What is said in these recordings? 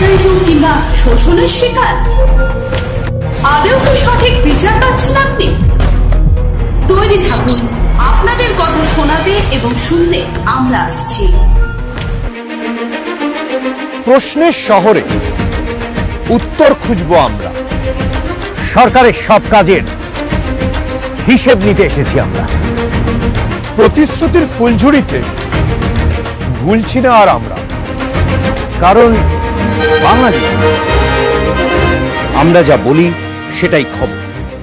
অত্যাচারিত কিংবা শোষণের শিকার? আদৌ কি সঠিক বিচার পাচ্ছেন আপনি? তৈরি থাকুন আপনাদের কথা শোনাতে এবং শুনতে আমরা আসছি। প্রশ্নের শহরে উত্তর খুঁজবো আমরা, সরকারের সব কাজের হিসেব নিতে এসেছি আমরা। প্রতিশ্রুতির ফুলঝুরিতে ভুলছি না আর আমরা, কারণ বাঙালি আমরা যা বলি সেটাই খবর।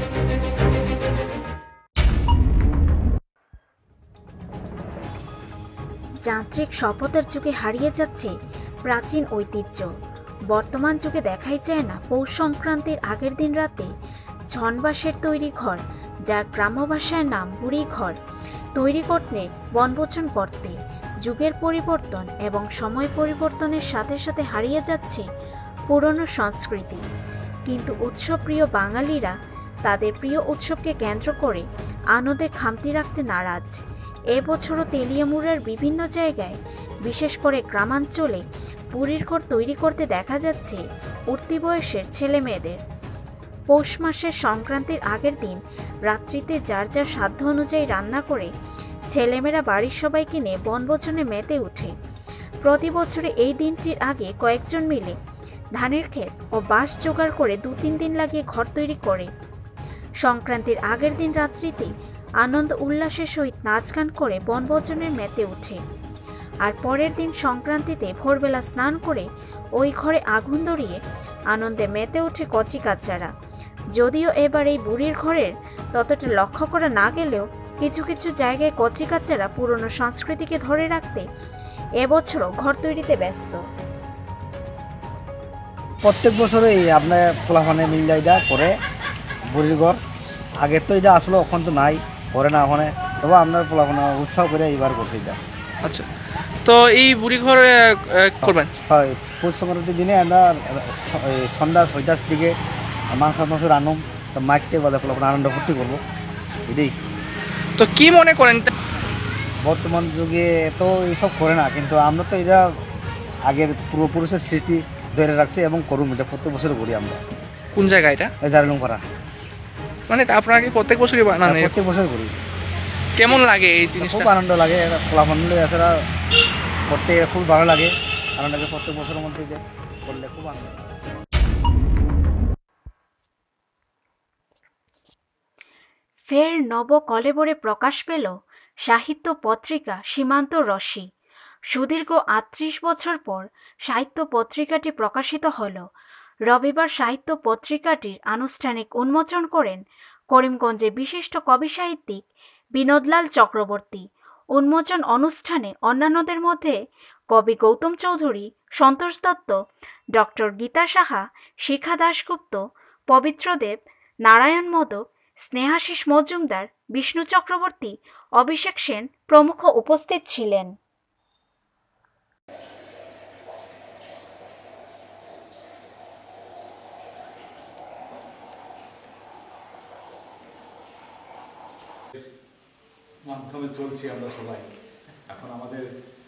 যান্ত্রিক শপথের যুগে হারিয়ে যাচ্ছে প্রাচীন ঐতিহ্য। বর্তমান যুগে দেখাই যায় না পৌষ সংক্রান্তির আগের দিন রাতে ঝনবাসের তৈরি ঘর, যার গ্রাম্য ভাষায় নাম বুড়ি ঘর, তৈরি করতে বনভোজন করতে যুগের পরিবর্তন এবং সময় পরিবর্তনের সাথে সাথে হারিয়ে যাচ্ছে পুরনো সংস্কৃতি। কিন্তু উৎসবপ্রিয় বাঙালিরা তাদের প্রিয় উৎসবকে কেন্দ্র করে আনন্দে খামতি রাখতে নারাজ। এবছরও তেলিয়ামুড়ার বিভিন্ন জায়গায়, বিশেষ করে গ্রামাঞ্চলে বুড়ির ঘর তৈরি করতে দেখা যাচ্ছে উঠতি বয়সের ছেলে মেয়েদের। পৌষ মাসের সংক্রান্তির আগের দিন রাত্রিতে যার যার সাধ্য অনুযায়ী রান্না করে ছেলেমেয়েরা বাড়ির সবাইকে নিয়ে বনভোজনে মেতে উঠে। প্রতি বছরে এই দিনটির আগে কয়েকজন মিলে ধানের ক্ষেত ও বাঁশ জোগাড় করে 2-3 দিন লাগিয়ে ঘর তৈরি করে সংক্রান্তির আগের দিন রাত্রিতে আনন্দ উল্লাসের সহিত নাচ গান করে বনভোজনের মেতে ওঠে। আর পরের দিন সংক্রান্তিতে ভোরবেলা স্নান করে ওই ঘরে আগুন ধরিয়ে আনন্দে মেতে ওঠে কচি কাচ্চারা। যদিও এবার এই বুড়ির ঘরের ততটা লক্ষ্য করা না গেলেও কিছু কিছু জায়গায় কচি কাচ্চারা পুরনো সংস্কৃতিকে ধরে রাখতে এবছরও ঘর তৈরিতে ব্যস্ত। প্রত্যেক বছরই আপনার পোলাফানে মিল এটা করে বুড়ির ঘর। আগের তো এটা আসলে ওখান তো নাই, করে না ওখানে, তবে আপনার পোলাফানে উৎসাহ করে এইবার করতে এটা। আচ্ছা, তো এই বুড়ি ঘর করবেন? হয়, পৌষ সংক্রান্তির দিনে আমরা সন্ধ্যা 6টার দিকে মাংস রানুম, তো মাইকটে বাদে পোলাফানে আনন্দ ফুর্তি করবো এটাই। তো কি মনে করেন বর্তমান যুগে তো এইসব করে না, কিন্তু আমরা তো এটা আগের পূর্বপুরুষের স্মৃতি ধরে রাখছি এবং করুন, এটা প্রত্যেক বছর করি আমরা। কোন জায়গা এটা? জারলুম পাড়া। মানে আপনারা কি প্রত্যেক বছরই বানান? প্রত্যেক বছর করি। কেমন লাগে এই জিনিসটা? খুব আনন্দ লাগে, পোলাপান এছাড়া করতে খুব ভালো লাগে, আনন্দ লাগে। প্রত্যেক বছরের মধ্যে করলে খুব আনন্দ। ফের নব কলেবরে প্রকাশ পেল সাহিত্য পত্রিকা সীমান্ত রশ্মি। সুদীর্ঘ 38 বছর পর সাহিত্য পত্রিকাটি প্রকাশিত হল। রবিবার সাহিত্য পত্রিকাটির আনুষ্ঠানিক উন্মোচন করেন করিমগঞ্জের বিশিষ্ট কবি সাহিত্যিক বিনোদলাল চক্রবর্তী। উন্মোচন অনুষ্ঠানে অন্যান্যদের মধ্যে কবি গৌতম চৌধুরী, সন্তোষ দত্ত, ডক্টর গীতা সাহা, শিখা দাশগুপ্ত, পবিত্র দেব, নারায়ণ মোদক, স্নেহাশিস মজুমদার, বিষ্ণু চক্রবর্তী, অভিষেক সেন প্রমুখ উপস্থিত ছিলেন। মাধ্যমে চলছি আমরা সবাই। এখন আমাদের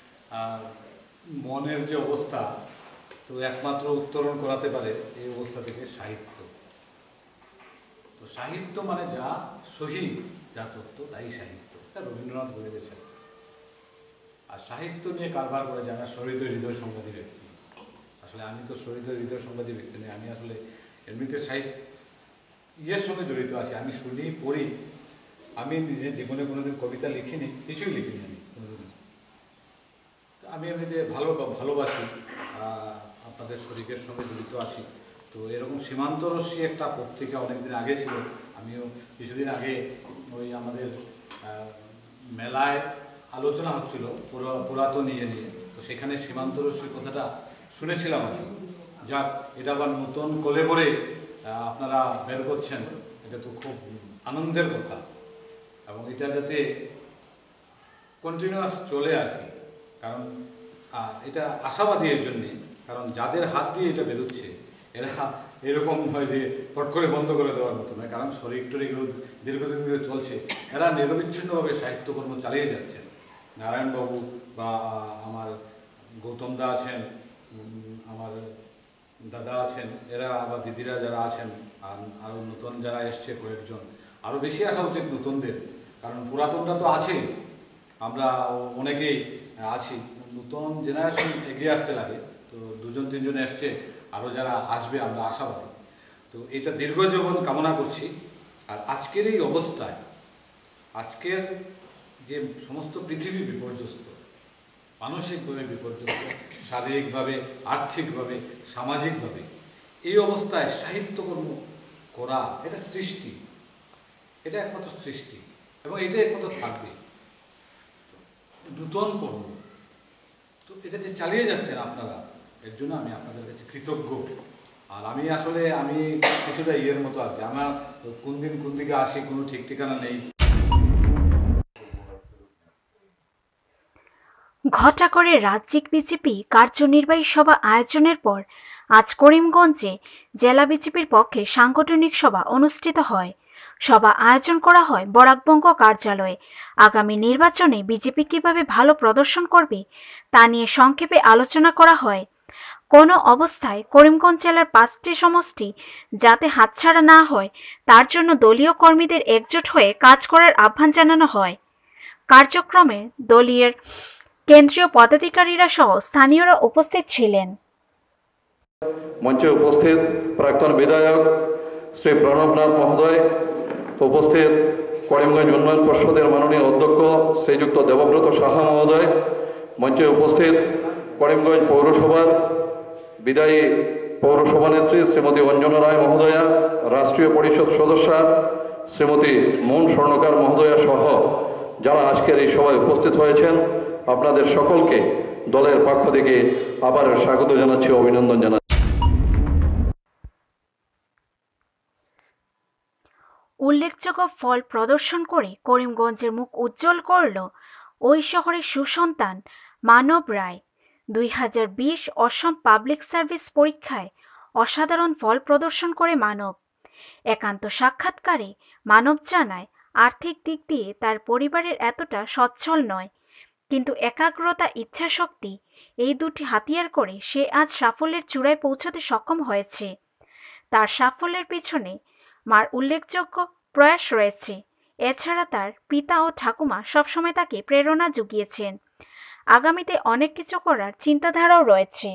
মনের যে অবস্থা, তো একমাত্র উত্তরণ করাতে পারে এই অবস্থা থেকে সাহিত্য। তো সাহিত্য মানে যা সহি, যা তত্ত্ব, তাই সাহিত্য। এটা রবীন্দ্রনাথ বলে গেছেন। আর সাহিত্য নিয়ে কারবার করে যারা শহীদ হৃদয় সংবাদী ব্যক্তি। আসলে আমি তো শহীদ হৃদয় সংবাদী ব্যক্তি নই, আমি আসলে এমনিতে ইয়ের সঙ্গে জড়িত আছি। আমি শুনি, পড়ি। আমি নিজে জীবনে কোনোদিন কবিতা লিখিনি, কিছুই লিখিনি আমি কোনোদিন। আমি এমনিতে ভালোবাসি, আপনাদের শরীরের সঙ্গে জড়িত আছি। তো এরকম সীমান্ত রশ্মি একটা পত্রিকা অনেকদিন আগে ছিল। আমিও কিছুদিন আগে ওই আমাদের মেলায় আলোচনা হচ্ছিল পুরাতন নিয়ে, তো সেখানে সীমান্ত রশ্মি কথাটা শুনেছিলাম আমি। যাক, এটা আবার নতুন কোলে ভরে আপনারা বের করছেন, এটা তো খুব আনন্দের কথা। এবং এটা যাতে কন্টিনিউয়াস চলে আর কি, কারণ এটা আশাবাদী এর জন্যে, কারণ যাদের হাত দিয়ে এটা বেরোচ্ছে এরা এরকম হয় যে ফট করে বন্ধ করে দেওয়ার মতো নয়, কারণ শরীর টরীরগুলো দীর্ঘদিন ধরে চলছে। এরা নিরবিচ্ছিন্নভাবে সাহিত্যকর্ম চালিয়ে যাচ্ছেন। নারায়ণবাবু বা আমার গৌতমদা আছেন, আমার দাদা আছেন এরা বা দিদিরা যারা আছেন, আর আরও নতুন যারা এসছে কয়েকজন, আরও বেশি আসা উচিত নতুনদের, কারণ পুরাতনরা তো আছেই, আমরা অনেকেই আছি, নতুন জেনারেশন এগিয়ে আসতে লাগে। তো 2-3 জন এসছে, আরও যারা আসবে আমরা আশাবাদী। তো এটা দীর্ঘ জীবন কামনা করছি। আর আজকের এই অবস্থায়, আজকের যে সমস্ত পৃথিবী বিপর্যস্ত, মানসিকভাবে বিপর্যস্ত, শারীরিকভাবে, আর্থিকভাবে, সামাজিকভাবে, এই অবস্থায় সাহিত্যকর্ম করা এটা সৃষ্টি, এটা একমাত্র সৃষ্টি, এবং এটা একমাত্র থাকবে নূতন কর্ম। তো এটা যে চালিয়ে যাচ্ছেন আপনারা, এর জন্য আমি আপনাদের কাছে কৃতজ্ঞ। আর আমি আসলে কিছুটা ইয়ের মতো আর কি, আমার কোন দিন কোন দিকে আসি কোনো ঠিক ঠিকানা নেই। ঘটাকরে রাজ্যিক বিজেপি কার্যনির্বাহী সভা আয়োজনের পর আজ করিমগঞ্জে জেলা বিজেপির পক্ষে সাংগঠনিক সভা অনুষ্ঠিত হয়। সভা আয়োজন করা হয় বরাকবঙ্গ কার্যালয়ে। আগামী নির্বাচনে বিজেপি কিভাবে ভালো প্রদর্শন করবে তা নিয়ে সংক্ষেপে আলোচনা করা হয়। কোনো অবস্থায় করিমগঞ্জ জেলার 5টি সমষ্টি যাতে হাতছাড়া না হয় তার জন্য দলীয় কর্মীদের একজোট হয়ে কাজ করার আহ্বান জানানো হয়। কার্যক্রমে দলীয় কেন্দ্রীয় পদাধিকারীরা সহ স্থানীয়রা উপস্থিত ছিলেন। মঞ্চে উপস্থিত প্রাক্তন বিধায়ক শ্রী প্রণবনাথ মহোদয়, উপস্থিত করিমগঞ্জ উন্নয়ন পর্ষদের মাননীয় অধ্যক্ষ শ্রীযুক্ত দেবব্রত সাহা মহোদয়, মঞ্চে উপস্থিত করিমগঞ্জ পৌরসভার বিদায়ী পৌরসভানেত্রী শ্রীমতী অঞ্জনা রায় মহোদয়া, রাষ্ট্রীয় পরিষদ সদস্যা শ্রীমতী মন স্বর্ণকার মহোদয়া সহ যারা আজকের এই সভায় উপস্থিত হয়েছেন, আপনাদের সকলকে দলের পক্ষ থেকে আবার স্বাগত জানাচ্ছি, অভিনন্দন জানাচ্ছি। উল্লেখযোগ্য ফল প্রদর্শন করে করিমগঞ্জের মুখ উজ্জ্বল করল ওই শহরের সুসন্তান মানব রায়। 2020 অসম পাবলিক সার্ভিস পরীক্ষায় অসাধারণ ফল প্রদর্শন করে মানব। একান্ত সাক্ষাৎকারে মানব জানায় আর্থিক দিক দিয়ে তার পরিবারের এতটা সচ্ছল নয়, কিন্তু একাগ্রতা, ইচ্ছাশক্তি এই দুটি হাতিয়ার করে সে আজ সাফল্যের চূড়ায় পৌঁছতে সক্ষম হয়েছে। তার সাফল্যের পিছনে মার উল্লেখযোগ্য প্রয়াস রয়েছে। এছাড়া তার পিতা ও ঠাকুমা সবসময় তাকে প্রেরণা জুগিয়েছেন। আগামীতে অনেক কিছু করার চিন্তাধারাও রয়েছে।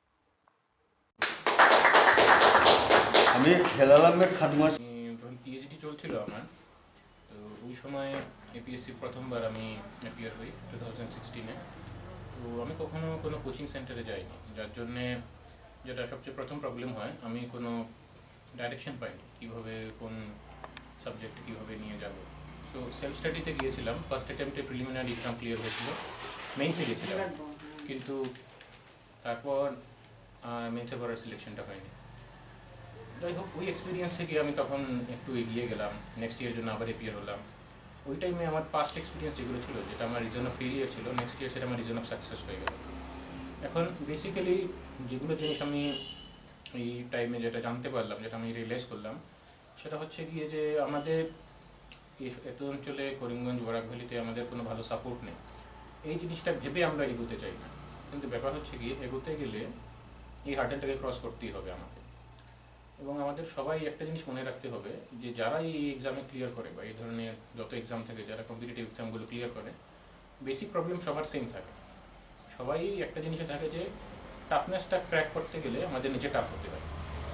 আমি খেলালামের খানমাস যখন পিএইচডি চলছিল আমার, তো ওই সময় এপিএসসি প্রথমবার আমি অ্যাপিয়ার হই 2016-এ। তো আমি কখনো কোনো কোচিং সেন্টারে যাইনি, যার জন্যে যেটা সবচেয়ে প্রথম প্রবলেম হয়, আমি কোনো ডাইরেকশন পাইনি কীভাবে কোন সাবজেক্ট কীভাবে নিয়ে যাব। তো সেলফ স্টাডিতে গিয়েছিলাম। ফার্স্ট অ্যাটেম্পটে প্রিলিমিনারি এক্সাম ক্লিয়ার হয়েছিল, মেইনসে গেছিলাম, কিন্তু তারপর মেন্সে করার সিলেকশনটা হয়নি। যাই হোক, ওই এক্সপিরিয়েন্স থেকে আমি তখন একটু এগিয়ে গেলাম, নেক্সট ইয়ারের জন্য আবার অ্যাপিয়ার হলাম। ওই টাইমে আমার পাস্ট এক্সপিরিয়েন্স যেগুলো ছিল, যেটা আমার রিজন অফ ফেলিয়ার ছিল, নেক্সট ইয়ার সেটা আমার রিজন অফ সাকসেস হয়ে গেল। এখন বেসিক্যালি যেগুলো জিনিস আমি এই টাইমে যেটা জানতে পারলাম, যেটা আমি রিয়েলাইজ করলাম, সেটা হচ্ছে গিয়ে যে আমাদের এত অঞ্চলে করিমগঞ্জ বরাক ভ্যালিতে আমাদের কোনো ভালো সাপোর্ট নেই। এই জিনিসটা ভেবে আমরা এগোতে চাই না, কিন্তু ব্যাপার হচ্ছে গিয়ে এগোতে গেলে এই হার্ডেলটাকে ক্রস করতেই হবে আমাদের। এবং আমাদের সবাই একটা জিনিস মনে রাখতে হবে যে যারা এই এক্সামে ক্লিয়ার করে বা এই ধরনের যত এক্সাম থেকে যারা কম্পিটিটিভ এক্সামগুলো ক্লিয়ার করে, বেসিক প্রবলেম সবার সেম থাকে। সবাই একটা জিনিসে থাকে যে টাফনেসটা ক্র্যাক করতে গেলে আমাদের নিজে টাফ হতে হয়।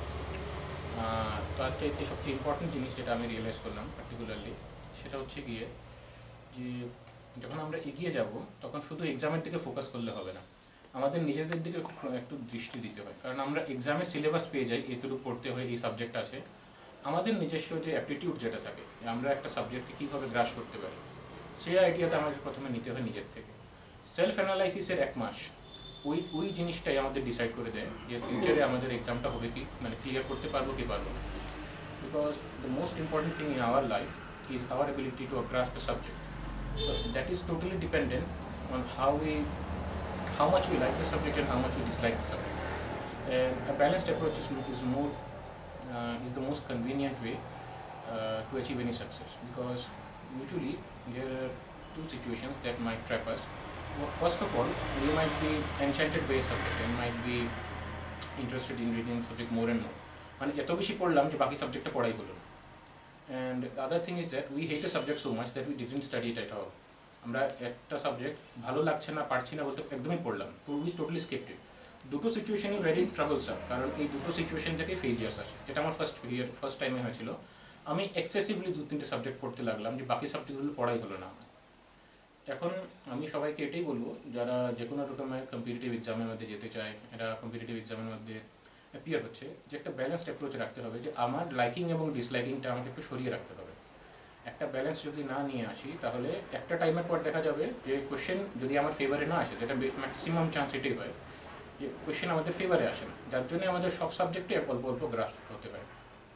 তার চাইতে সবচেয়ে ইম্পর্টেন্ট জিনিস যেটা আমি রিয়েলাইজ করলাম পার্টিকুলারলি, সেটা হচ্ছে গিয়ে যে যখন আমরা এগিয়ে যাব তখন শুধু এক্সামের দিকে ফোকাস করলে হবে না, আমাদের নিজেদের দিকে একটু দৃষ্টি দিতে হয়। কারণ আমরা এক্সামের সিলেবাস পেয়ে যাই, এতটুকু পড়তে হয়, এই সাবজেক্ট আছে। আমাদের নিজস্ব যে অ্যাপটিটিউড যেটা থাকে, আমরা একটা সাবজেক্টকে কীভাবে গ্রাস করতে পারি, সেই আইডিয়াটা আমাদের প্রথমে নিতে হয় নিজের থেকে। সেলফ অ্যানালাইসিসের 1 মাস ওই জিনিসটাই আমাদের ডিসাইড করে দেয় যে ফিউচারে আমাদের এক্সামটা হবে কি, মানে ক্লিয়ার করতে পারবো কি পারবো না। Because the most important thing in our life is our ability to grasp a subject. So that is totally dependent on how much we like the subject and how much we dislike the subject. And a balanced approach is the most convenient way to achieve any success, because usually there are 2 situations that might trap us. Well, first of all, you might be enchanted by a subject and might be interested in reading subject more and more. মানে এত বেশি পড়লাম যে বাকি সাবজেক্টটা পড়াই হলো না। And the other thing is that we hate a subject so much that we didn't study it at all. আমরা একটা সাবজেক্ট ভালো লাগছে না পারছি না বলতে একদমই পড়লাম, তো we totally skipped it. দুটো সিচুয়েশনই ভেরি ট্রাবলসাম, কারণ এই দুটো সিচুয়েশন থেকে ফেলিয়ার্স আসে, যেটা আমার ফার্স্ট টাইমে হয়েছিল। আমি এক্সেসিভলি 2-3টে সাবজেক্ট পড়তে লাগলাম যে বাকি সাবজেক্টগুলো পড়াই হলো না। এখন আমি সবাইকে এটাই বলবো, যারা যে কোনো রকমের কম্পিটিটিভ এক্সামের মধ্যে যেতে চায়, এরা কম্পিটিটিভ এক্সামের মধ্যে অ্যাপিয়ার হচ্ছে, যে একটা ব্যালেন্সড অ্যাপ্রোচ রাখতে হবে, যে আমার লাইকিং এবং ডিসলাইকিংটা আমাকে একটু সরিয়ে রাখতে হবে। একটা ব্যালেন্স যদি না নিয়ে আসি তাহলে একটা টাইমের পর দেখা যাবে যে কোয়েশ্চেন যদি আমার ফেভারে না আসে, যেটা ম্যাক্সিমাম চান্স এটাই হয় যে কোয়েশ্চেন আমাদের ফেভারে আসে না, যার জন্য আমাদের সব সাবজেক্টে অল্প অল্প গ্রাস হতে পারে।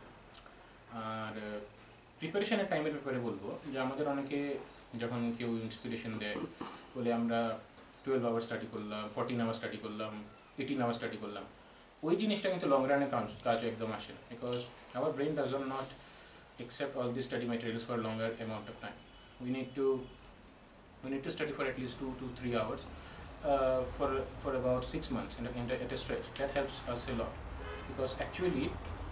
আর প্রিপারেশনের টাইমের ব্যাপারে বলবো যে আমাদের অনেকে যখন কেউ ইন্সপিরেশন দেয় বলে আমরা 12 আওয়ার স্টাডি করলাম, 14 আওয়ার স্টাডি করলাম, 18 আওয়ার স্টাডি করলাম, ওই জিনিসটা কিন্তু লং রানে কাজ একদম আসে না, because our brain does not accept all these study materials for a longer amount of time. We need to study for at least 2 to 3 hours for about 6 months at a stretch. That helps us a lot, because actually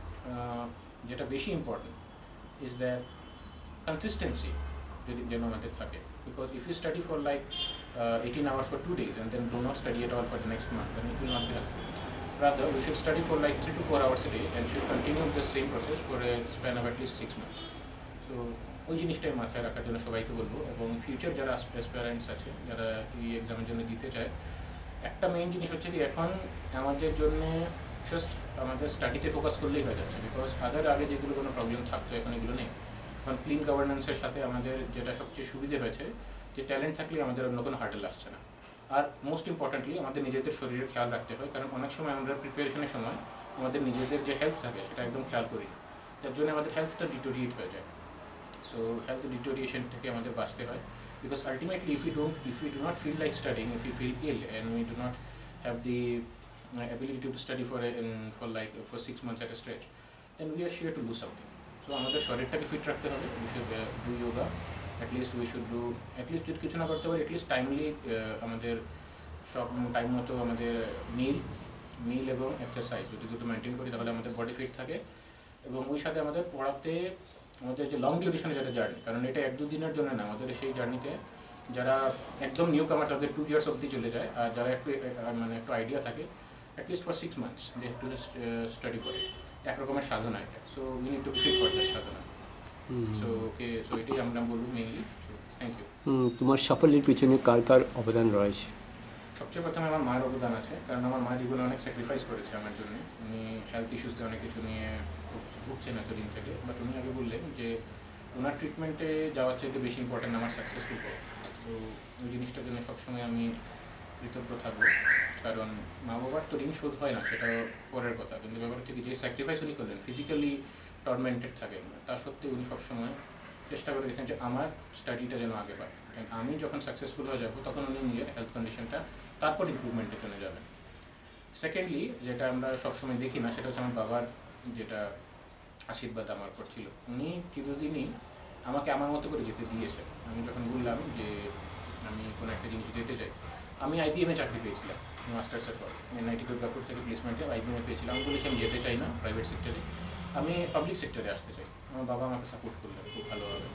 যেটা বেশি important is that consistency যেন আমাদের থাকে, because if you study for like 18 hours for 2 days and then do not study at all for the next month, then it will not be helpful. Rather, we should study for like 3 to 4 hours a day and should continue the same process for a span of at least 6 months. So, ওই জিনিসটাই মাথায় রাখার জন্য সবাইকে বলবো, এবং future যারা aspirants আছে, যারা এই এক্সামের জন্য দিতে চায়, একটা মেইন জিনিস হচ্ছে কি এখন আমাদের জন্য জাস্ট আমাদের স্টাডিতে ফোকাস করলেই হয়ে যাচ্ছে, বিকজ আগে যেগুলো কোনো প্রবলেম থাকতো এখন এগুলো নেই। এখন ক্লিন গভর্নেন্সের সাথে আমাদের যেটা সবচেয়ে সুবিধে হয়েছে যে ট্যালেন্ট থাকলে আমাদের অন্য কোনো হার্ডেল আসছে না। আর মোস্ট ইম্পর্টেন্টলি আমাদের নিজেদের শরীরের খেয়াল রাখতে হয়, কারণ অনেক সময় আমরা প্রিপারেশনের সময় আমাদের নিজেদের যে হেলথ থাকে সেটা একদম খেয়াল করি, যার জন্য আমাদের হেলথটা ডিটোরিয়েট হয়ে যায়। সো হেলথ ডিটোরিয়েশন থেকে আমাদের বাঁচতে হয়, because ultimately if we do not feel like studying, if we feel ill and we do not have the ability to study for 6 months at a stretch, then we are sure to lose something. So আমাদের শরীরটাকে fit রাখতে হবে, we should do yoga, at least যদি কিছু না করতে পারি at least timely আমাদের সব টাইম মতো আমাদের মিল এবং এক্সারসাইজ যদি দুটো মেনটেন করি তাহলে আমাদের বডি ফিট থাকে, এবং ওই সাথে আমাদের পড়াতে আমাদের যে লং ডিউরেশনের যেটা জার্নি, কারণ এটা 1-2 দিনের জন্য না, আমাদের সেই জার্নিতে যারা একদম নিউ কামার তাদের 2 ইয়ার্স অবধি চলে যায়, আর যারা একটু আইডিয়া থাকে at least for 6 months they have to study for it. একরকমের সাধনা এটা, so we need to be fit for that sadhana. So এটাই আমরা বলবো মেইনলি। Thank you. তোমার সাফল্যের পিছনে কার কার অবদান রয়েছে? সবচেয়ে প্রথমে আমার মায়ের অবদান আছে, কারণ আমার মা জীবনে অনেক স্যাক্রিফাইস করেছে আমার জন্য। উনি হেলথ ইস্যুসে অনেক কিছু নিয়ে ভুগছেন এতদিন থেকে, বাট উনি আগে বললেন যে ওনার ট্রিটমেন্টে যাওয়ার চাইতে বেশি ইম্পর্টেন্ট আমার সাকসেসফুল করা। তো ওই জিনিসটার জন্য সবসময় আমি কৃতজ্ঞ থাকবো, কারণ মা বাবার তো ঋণ শোধ হয় না, সেটা পরের কথা, কিন্তু ব্যাপার হচ্ছে যে স্যাক্রিফাইস উনি করলেন, ফিজিক্যালি টর্মেন্টেড থাকেন, তা সত্ত্বেও উনি সবসময় চেষ্টা করে গেছেন যে আমার স্টাডিটা যেন আগে পায়। আমি যখন সাকসেসফুল হয়ে যাবো তখন উনি নিজের হেলথ কন্ডিশনটা তারপর ইমপ্রুভমেন্টের জন্য যাবেন। সেকেন্ডলি যেটা আমরা সবসময় দেখি না, সেটা হচ্ছে আমার বাবার যেটা আশীর্বাদ আমার উপর ছিল। উনি চিরদিনই আমাকে আমার মতো করে যেতে দিয়েছে। আমি যখন বললাম যে আমি কোনো একটা জিনিস যেতে চাই, আমি IBM-এ চাকরি পেয়েছিলাম মাস্টার্সের পর, NIT দুর্গাপুর থেকে প্লেসমেন্টে IBM-এ পেয়েছিলাম। আমি বলেছি আমি যেতে চাই না প্রাইভেট সেক্টরে, আমি পাবলিক সেক্টরে আসতে চাই। আমার বাবা আমাকে সাপোর্ট করলেন খুব ভালোভাবে,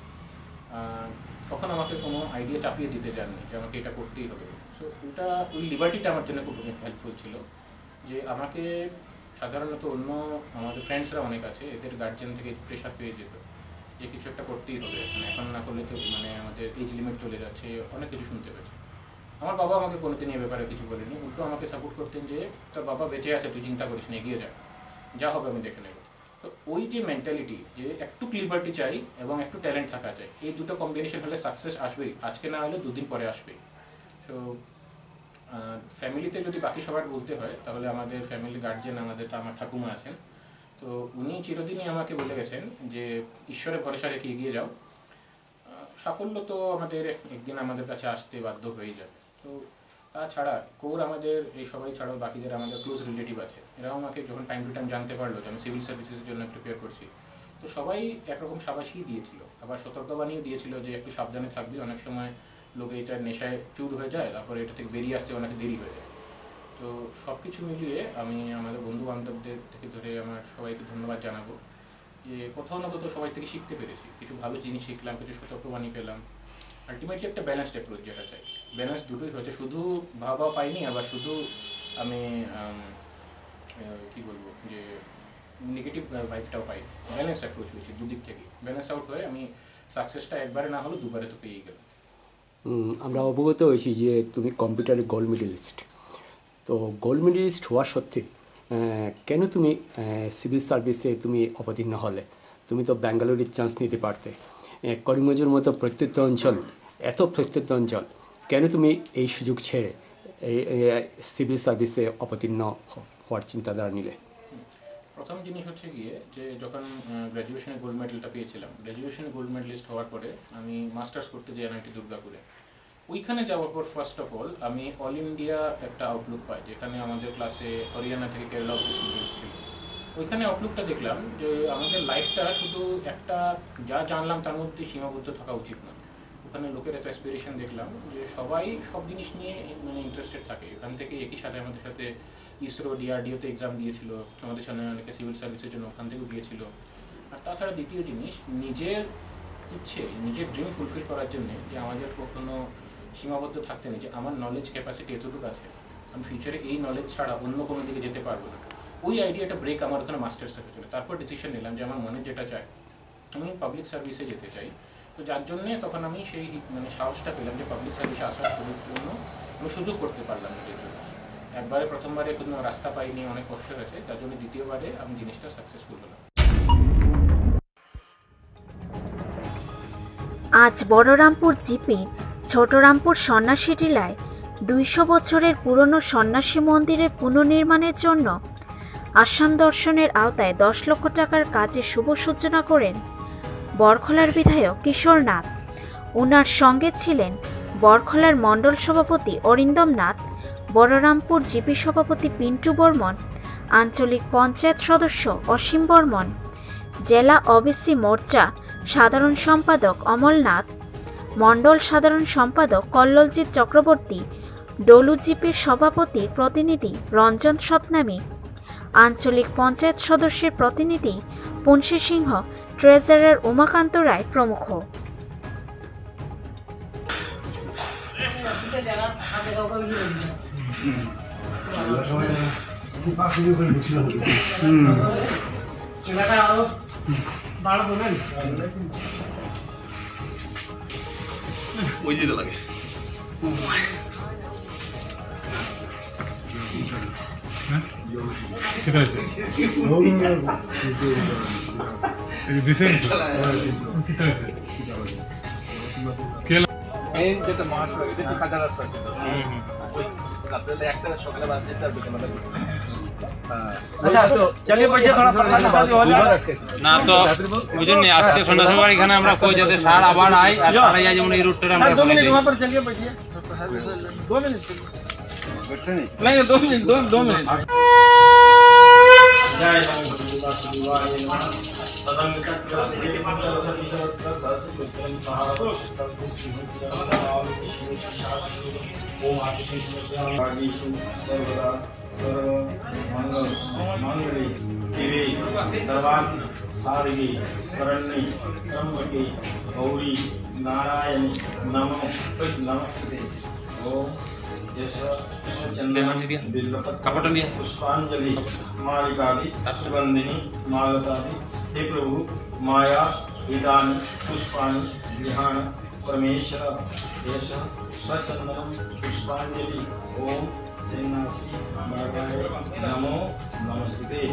কখন আমাকে কোনো আইডিয়া চাপিয়ে দিতে যাননি যে আমাকে এটা করতেই হবে। সো ওই লিবার্টিটা আমার জন্য খুব হেল্পফুল ছিল, যে আমাকে সাধারণত অন্য আমাদের ফ্রেন্ডসরা অনেক আছে, এদের গার্জিয়ান থেকে প্রেশার পেয়ে যেত যে কিছু একটা করতেই হবে, এখন না করলে তো আমাদের এজ লিমিট চলে যাচ্ছে, অনেক কিছু শুনতে পেয়েছে। আমার বাবা আমাকে কোনোদিন এই ব্যাপারে কিছু বলেনি, উল্টো আমাকে সাপোর্ট করতেন যে তোর বাবা বেঁচে আছে, তুই চিন্তা করিস না, এগিয়ে যা হবে আমি দেখে নেব। তো ওই যে মেন্টালিটি, যে একটু লিবার্টি চাই এবং একটু ট্যালেন্ট থাকা চাই, এই দুটো কম্বিনেশন হলে সাকসেস আসবেই, আজকে না হলে 2 দিন পরে আসবেই। তো ফ্যামিলিতে যদি বাকি সবার বলতে হয় তাহলে আমাদের ফ্যামিলি গার্জিয়ান আমার ঠাকুমা আছেন, তো উনি চিরদিনই আমাকে বলে গেছেন যে ঈশ্বরের ভরসা রেখে এগিয়ে যাও, সাফল্য তো আমাদের একদিন আমাদের কাছে আসতে বাধ্য হয়ে যাবে। তো তাছাড়া আমাদের এই সবাই ছাড়াও বাকিদের আমাদের ক্লোজ রিলেটিভ আছে, এরাও আমাকে যখন টাইম টু টাইম জানতে পারলো যে আমি সিভিল সার্ভিসেসের জন্য প্রিপেয়ার করছি, তো সবাই একরকম সাবাসই দিয়েছিল, আবার সতর্কবাণীও দিয়েছিল যে একটু সাবধানে থাকবি, অনেক সময় লোকে এটার নেশায় চুর হয়ে যায়, তারপরে এটা থেকে বেরিয়ে আসতে অনেক দেরি হয়ে যায়। তো তো সব কিছু মিলিয়ে আমি আমাদের বন্ধু বান্ধবদের থেকে ধরে আমার সবাইকে ধন্যবাদ জানাবো যে কোথাও না কোথাও সবাই থেকে শিখতে পেরেছি, কিছু ভালো জিনিস শিখলাম, কিছু সতর্কবাণী পেলাম। আলটিমেটলি একটা ব্যালেন্সড অ্যাপ্রোচ যেটা চাই, ব্যালেন্স দুটোই হয়েছে, শুধু ভাবা পাইনি আবার শুধু আমি কি বলবো যে নেগেটিভ ভাইবটাও পাই, ব্যালেন্স অ্যাপ্রোচ হয়েছে দুদিক থেকে, ব্যালেন্স আউট হয়ে আমি সাকসেসটা একবারে না হলেও দুবারে তো পেয়েই গেলাম। আমরা অবগত হয়েছি যে তুমি কম্পিউটারে গোল্ড মেডেলিস্ট, তো গোল্ড মেডেলিস্ট হওয়া সত্ত্বে কেন তুমি সিভিল সার্ভিসে তুমি অবতীর্ণ হলে? তুমি তো ব্যাঙ্গালোরের চান্স নিতে পারতে, করিমগঞ্জের মতো প্রত্যন্ত অঞ্চল, এত প্রত্যন্ত অঞ্চল, কেন তুমি এই সুযোগ ছেড়ে সিভিল সার্ভিসে অবতীর্ণ হওয়ার চিন্তাধারা নিলে? প্রথম জিনিস হচ্ছে গিয়ে যে যখন গ্র্যাজুয়েশনে গোল্ড মেডেলটা পেয়েছিলাম, গ্র্যাজুয়েশনে গোল্ড মেডেলিস্ট হওয়ার পরে আমি মাস্টার্স করতে যাই NIT দুর্গাপুরে। ওইখানে যাওয়ার পর ফার্স্ট অফ অল আমি অল ইন্ডিয়া একটা আউটলুক পাই, যেখানে আমাদের ক্লাসে হরিয়ানা থেকে কেরালা অব্দি স্টুডেন্টস ছিল। ওইখানে আউটলুকটা দেখলাম যে আমাদের লাইফটা শুধু একটা যা জানলাম তার মধ্যে সীমাবদ্ধ থাকা উচিত না। ওখানে লোকের একটা অ্যাসপিরেশন দেখলাম যে সবাই সব জিনিস নিয়ে মানে ইন্টারেস্টেড থাকে। এখান থেকে একই সাথে আমাদের সাথে ইসরো, DRDOতে এক্সাম দিয়েছিল, আমাদের সামনে অনেকে সিভিল সার্ভিসের জন্য ওখান থেকেও গিয়েছিল। আর তাছাড়া দ্বিতীয় জিনিস, নিজের ইচ্ছে, নিজের ড্রিম ফুলফিল করার জন্য যে আমাদের কোনো সীমাবদ্ধ থাকতে নেই, যে আমার নলেজ ক্যাপাসিটি এতটুকু আছে, আমি ফিউচারে এই নলেজ ছাড়া অন্য কোনো দিকে যেতে পারবো না। ওই আইডিয়াটা ব্রেক আমার ওখানে মাস্টার্সে হয়েছিল। তারপর ডিসিশন নিলাম যে আমার মনে যেটা চাই, আমি পাবলিক সার্ভিসে যেতে চাই। তো যার জন্যে তখন আমি সেই মানে সাহসটা পেলাম যে পাবলিক সার্ভিসে আসার জন্য আমি সুযোগ করতে পারলাম এটার জন্য। একবারে প্রথমবারে কোনো রাস্তা পাইনি, অনেক কষ্ট হয়েছে, তার জন্য দ্বিতীয়বারে আমি জিনিসটা সাকসেসফুল হলাম। আজ বড়রামপুর জিপির ছোটরামপুর সন্ন্যাসী টিলায় 200 বছরের পুরনো সন্ন্যাসী মন্দিরের পুনর্নির্মাণের জন্য আসাম দর্শনের আওতায় 10 লক্ষ টাকার কাজে শুভ সূচনা করেন বরখলার বিধায়ক কিশোর নাথ। ওনার সঙ্গে ছিলেন বরখলার মণ্ডল সভাপতি অরিন্দম নাথ, বড়রামপুর জিপি সভাপতি পিন্টু বর্মন, আঞ্চলিক পঞ্চায়েত সদস্য অসীম বর্মন, জেলা ওবিসি মোর্চা সাধারণ সম্পাদক অমল নাথ, মণ্ডল সাধারণ সম্পাদক কল্লোলজিৎ চক্রবর্তী, ডলু জিপির সভাপতির প্রতিনিধি রঞ্জন সতনামী, আঞ্চলিক পঞ্চায়েত সদস্যের প্রতিনিধি পুনশী সিংহ, ট্রেজারার উমাকান্ত রায় প্রমুখ। ওই যেতে লাগে যেটা মাঠ কাঁচা রাস্তা ছিল, একটা সকালে বাদ যেতে আর বিকেলে না। তো ওই জন্য আজকে সন্ধ্যাসভার এখানে আমরা কই যাতে সার আবার আই আর সারা যায়, যেমন এই রুটটা আমরা বলে দিই। 2 মিনিট मंगले शिवे सर्वार्थ साधिके शरण्ये त्र्यंबके गौरी नारायणी नमो नमस्ते। ओम पुष्पांजलि मालिकादि सुगंधिनी मालतादि। हे प्रभु माया इदानी पुष्पाणि गृहाण परमेश्वर यश सचंदनम पुष्पांजलि। ओम श्रीनासी नमो नमस्ते।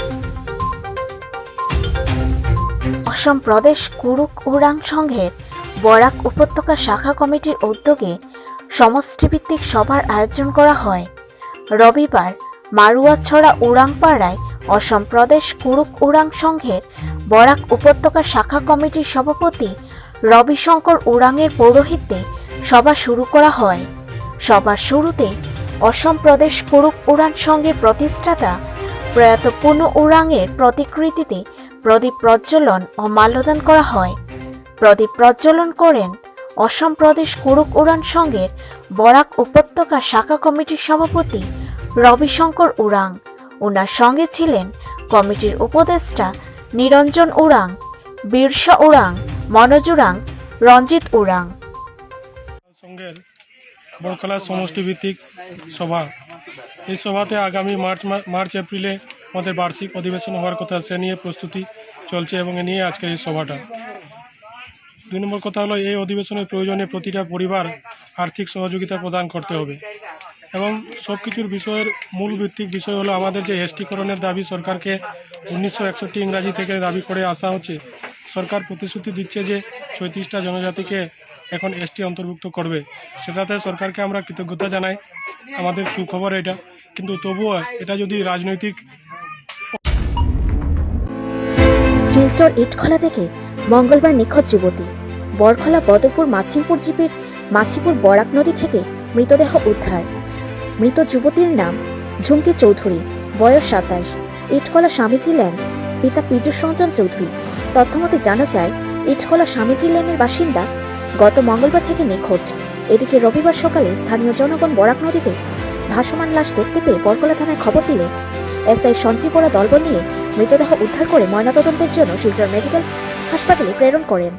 অসম প্রদেশ কুরুক উরাং সংঘের বরাক উপত্যকা শাখা কমিটির উদ্যোগে সমষ্টিভিত্তিক সভার আয়োজন করা হয়। রবিবার মারুয়াছড়া উড়াংপাড়ায় অসম প্রদেশ কুরুক উড়াং সংঘের বরাক উপত্যকা শাখা কমিটির সভাপতি রবিশঙ্কর উড়াংয়ের পৌরোহিত্যে সভা শুরু করা হয়। সভার শুরুতে অসম প্রদেশ কুরুক উড়ান সংঘের প্রতিষ্ঠাতা প্রয়াত পুনু উড়াংয়ের প্রতিকৃতিতে প্রদীপ প্রজ্বলন ও মাল্যদান করা হয়। প্রদীপ প্রজ্বলন করেন অসম প্রদেশ কুরুক উড়ান সংঘের বরাক উপত্যকা শাখা কমিটির সভাপতি রবিশঙ্কর উড়াং। ওনার সঙ্গে ছিলেন কমিটির উপদেষ্টা নিরঞ্জন উড়াং, বীরসা উড়াং, মনোজ উড়াং, রঞ্জিত উড়াং। সংঘের বরখলা সমষ্টিভিত্তিক সভা, এই সভাতে আগামী মার্চ এপ্রিলে আমাদের বার্ষিক অধিবেশন হওয়ার কথা, সে নিয়ে প্রস্তুতি চলছে এবং এ নিয়ে আজকের এই সভাটা। 2 নম্বর কথা হলো, এই অধিবেশনের প্রয়োজনে প্রতিটা পরিবার আর্থিক সহযোগিতা প্রদান করতে হবে এবং সব কিছুর বিষয়ের মূল ভিত্তিক বিষয় হলো আমাদের যে এসটিকরণের দাবি সরকারকে 1961 ইংরাজি থেকে দাবি করে আসা হচ্ছে। সরকার প্রতিশ্রুতি দিচ্ছে যে 36টা জনজাতিকে এখন এসটি অন্তর্ভুক্ত করবে, সেটাতে সরকারকে আমরা কৃতজ্ঞতা জানাই, আমাদের সুখবর এটা। কিন্তু তবুও এটা যদি রাজনৈতিক শিলচর ইটখলা থেকে মঙ্গলবার নিখোঁজ যুবতী। বরখলা বদরপুর মাছিমপুর জিপির মাছিপুর বরাক নদী থেকে মৃতদেহ উদ্ধার। মৃত যুবতীর নাম ঝুমকি চৌধুরী, বয়স 27। ইটখলা স্বামীজি ল্যান্ড, পিতা পীযুষ রঞ্জন চৌধুরী। তথ্যমতে জানা যায়, ইটখলা স্বামীজি ল্যান্ডের বাসিন্দা গত মঙ্গলবার থেকে নিখোঁজ। এদিকে রবিবার সকালে স্থানীয় জনগণ বরাক নদীতে ভাসমান লাশ দেখতে পেয়ে বরকলা থানায় খবর দিলে এসআই সঞ্জীবরা দলবল নিয়ে মৃতদেহ উদ্ধার করে ময়নাতদন্তের জন্য শিলচর মেডিকেল হাসপাতালে প্রেরণ করেন।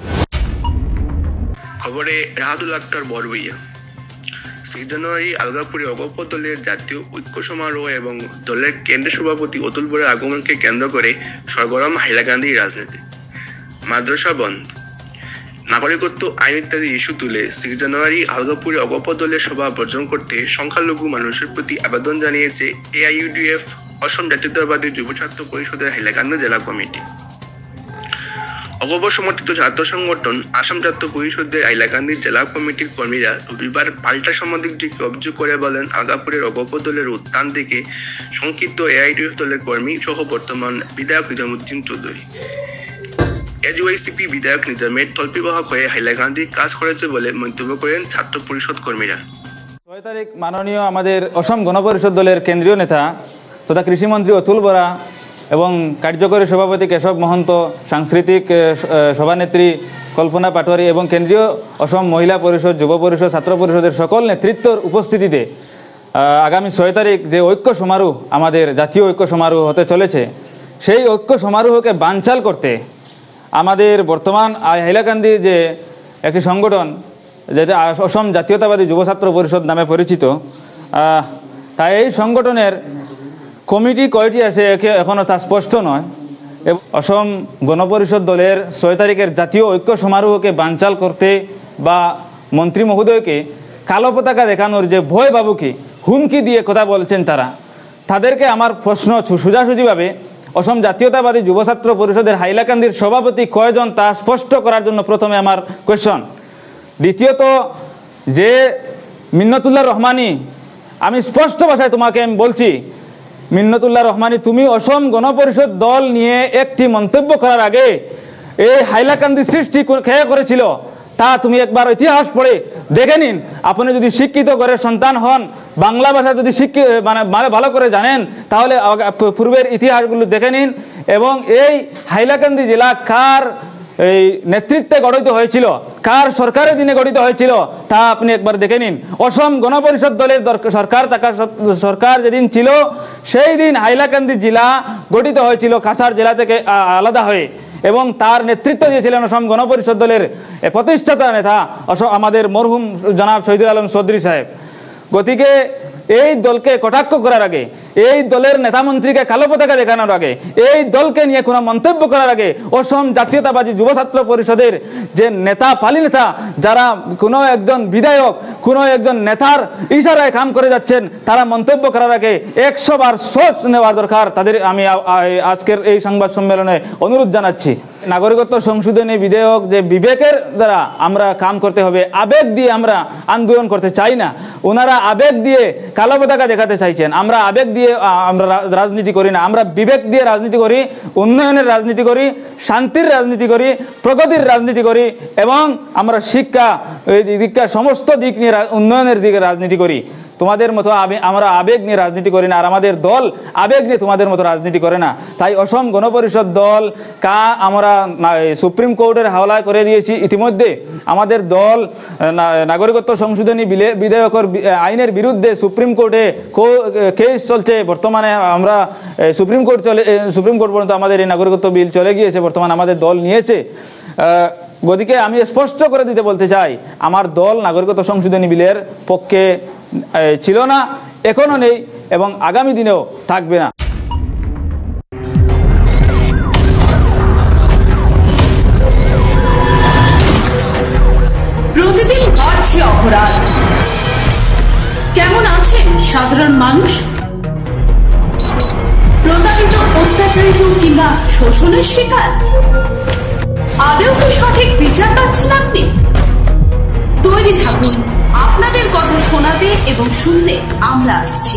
খবরে রাহাতুল আক্তার বড়বইয়া। 6 জানুয়ারি আলগাপুরে অগপ দলের জাতীয় ঐক্য সমারোহ এবং দলের কেন্দ্রীয় সভাপতি অতুল বড়ার আগমনকে কেন্দ্র করে সরগরম হাইলাকান্দি রাজনীতি। মাদ্রাসা বন্ধ, নাগরিকত্ব আইন ইত্যাদি ইস্যু তুলে 6 জানুয়ারি আলগাপুরে অগপ দলের সভা বর্জন করতে সংখ্যালঘু মানুষের প্রতি আবেদন জানিয়েছে AIUDF অসম জাতীয়তাবাদী যুব ছাত্র পরিষদের হাইলাকান্দি জেলা কমিটি। অগপ সমর্থিত ছাত্র সংগঠন আসাম ছাত্র পরিষদের হাইলাকান্দি জেলা কমিটির কর্মীরা রবিবার পাল্টা সাংবাদিকটিকে অভিযোগ করে বলেন, আগাপুরের অগপ দলের উত্থান থেকে সংক্ষিপ্ত AIUDF দলের কর্মী সহ বর্তমান বিধায়ক নিজামুদ্দিন চৌধুরী AJYCP বিধায়ক নিজামের তল্পিবাহক হয়ে হাইলাকান্দি কাজ করেছে বলে মন্তব্য করেন ছাত্র পরিষদ কর্মীরা। 6 তারিখ মাননীয় আমাদের অসম গণপরিষদ দলের কেন্দ্রীয় নেতা তথা কৃষিমন্ত্রী অতুল বরা এবং কার্যকরী সভাপতি কেশব মহন্ত, সাংস্কৃতিক সভানেত্রী কল্পনা পাটোয়ারি এবং কেন্দ্রীয় অসম মহিলা পরিষদ, যুব পরিষদ, ছাত্র পরিষদের সকল নেতৃত্বর উপস্থিতিতে আগামী 6 তারিখ যে ঐক্য সমারোহ, আমাদের জাতীয় ঐক্য সমারোহ হতে চলেছে, সেই ঐক্য সমারোহকে বানচাল করতে আমাদের বর্তমান হাইলাকান্দি যে একটি সংগঠন, যেটা অসম জাতীয়তাবাদী যুব ছাত্র পরিষদ নামে পরিচিত, তাই এই সংগঠনের কমিটি কয়টি আছে এখনও তা স্পষ্ট নয়। অসম গণপরিষদ দলের 6 তারিখের জাতীয় ঐক্য সমারোহকে বানচাল করতে বা মন্ত্রী মহোদয়কে কালো পতাকা দেখানোর যে ভয় বাবুকে হুমকি দিয়ে কথা বলছেন তাদেরকে আমার প্রশ্ন সোজাসুজিভাবে অসম জাতীয়তাবাদী যুব ছাত্র পরিষদের হাইলাকান্দির সভাপতি কয়জন তা স্পষ্ট করার জন্য প্রথমে আমার কোয়েশ্চন। দ্বিতীয়ত, যে মিন্নতুল্লাহ রহমানি, আমি স্পষ্ট ভাষায় তোমাকে আমি বলছি, মিন্নতুল্লাহ রহমানি, তুমি অসম গণপরিষদ দল নিয়ে একটি মন্তব্য করার আগে এই হাইলাকান্দি সৃষ্টি কে করেছিল তা তুমি একবার ইতিহাস পড়ে দেখে নিন। আপনি যদি শিক্ষিত ঘরের সন্তান হন, বাংলা ভাষা যদি মানে ভালো করে জানেন, তাহলে পূর্বের ইতিহাসগুলো দেখে নিন এবং এই হাইলাকান্দি জেলা কার এই নেতৃত্বে গঠিত হয়েছিল, কার সরকারের দিনে গঠিত হয়েছিল তা আপনি একবার দেখে নিন। অসম গণপরিষদ দলের সরকার যেদিন ছিল সেই দিন হাইলাকান্দি জেলা গঠিত হয়েছিল কাছাড় জেলা থেকে আলাদা হয়ে, এবং তার নেতৃত্ব দিয়েছিলেন অসম গণপরিষদ দলের প্রতিষ্ঠাতা নেতা আমাদের মরহুম জনাব শহীদুল আলম চৌধুরী সাহেব। গতিকে এই দলকে কটাক্ষ করার আগে, এই দলের নেতা মন্ত্রীকে কালো পতাকা দেখানোর আগে, এই দলকে নিয়ে কোনো মন্তব্য করার আগে অসম জাতীয়তাবাদী যুব ছাত্র পরিষদের যে নেতা, পালি নেতা, যারা কোনো একজন বিধায়ক, কোনো একজন নেতার ইশারায় কাম করে যাচ্ছেন, তারা মন্তব্য করার আগে 100 বার সোচ নেওয়া দরকার। তাদের আমি আজকের এই সংবাদ সম্মেলনে অনুরোধ জানাচ্ছি। নাগরিকত্ব সংশোধনী বিধেয়ক যে বিবেকের দ্বারা আমরা কাম করতে হবে, আবেগ দিয়ে আমরা আন্দোলন করতে চাই না। ওনারা আবেগ দিয়ে কালো পতাকা দেখাতে চাইছেন, আমরা আবেগ দিয়ে আমরা রাজনীতি করি না, আমরা বিবেক দিয়ে রাজনীতি করি, উন্নয়নের রাজনীতি করি, শান্তির রাজনীতি করি, প্রগতির রাজনীতি করি এবং আমরা শিক্ষা দীক্ষা সমস্ত দিক নিয়ে উন্নয়নের দিকে রাজনীতি করি। তোমাদের মতো আমরা আবেগ নিয়ে রাজনীতি করি না, আর আমাদের দল আবেগ নিয়ে তোমাদের মতো রাজনীতি করে না। তাই অসম গণপরিষদ দল আমরা সুপ্রিম কোর্টের হাওলায় করে দিয়েছি ইতিমধ্যে। আমাদের দল নাগরিকত্ব সংশোধনী বিধেয়কের আইনের বিরুদ্ধে সুপ্রিম কোর্টে কেস চলছে। বর্তমানে আমরা সুপ্রিম কোর্ট পর্যন্ত আমাদের এই নাগরিকত্ব বিল চলে গিয়েছে, বর্তমানে আমাদের দল নিয়েছে। গতিকে আমি স্পষ্ট করে দিতে বলতে চাই, আমার দল নাগরিকত্ব সংশোধনী বিলের পক্ষে ছিল না, এখনো নেই এবং আগামী দিনেও থাকবে না। প্রতিদিন বাড়ছে অপরাধ। কেমন আছেন সাধারণ মানুষ? প্রতারিত, অত্যাচারিত কিংবা শোষণের শিকার? আদৌ কি সঠিক বিচার পাচ্ছেন আপনি? তৈরি থাকুন, আপনাদের কথা শোনাতে এবং শুনতে আমরা আসছি।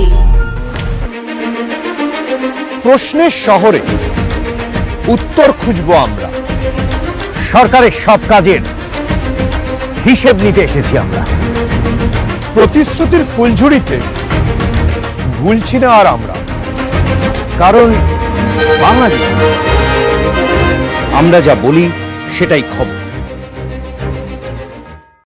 প্রশ্নের শহরে উত্তর খুঁজবো আমরা, সরকারের সব কাজের হিসেব নিতে এসেছি আমরা। প্রতিশ্রুতির ফুলঝুরিতে ভুলছি না আর আমরা, কারণ বাংলাদেশ আমরা যা বলি সেটাই খবর।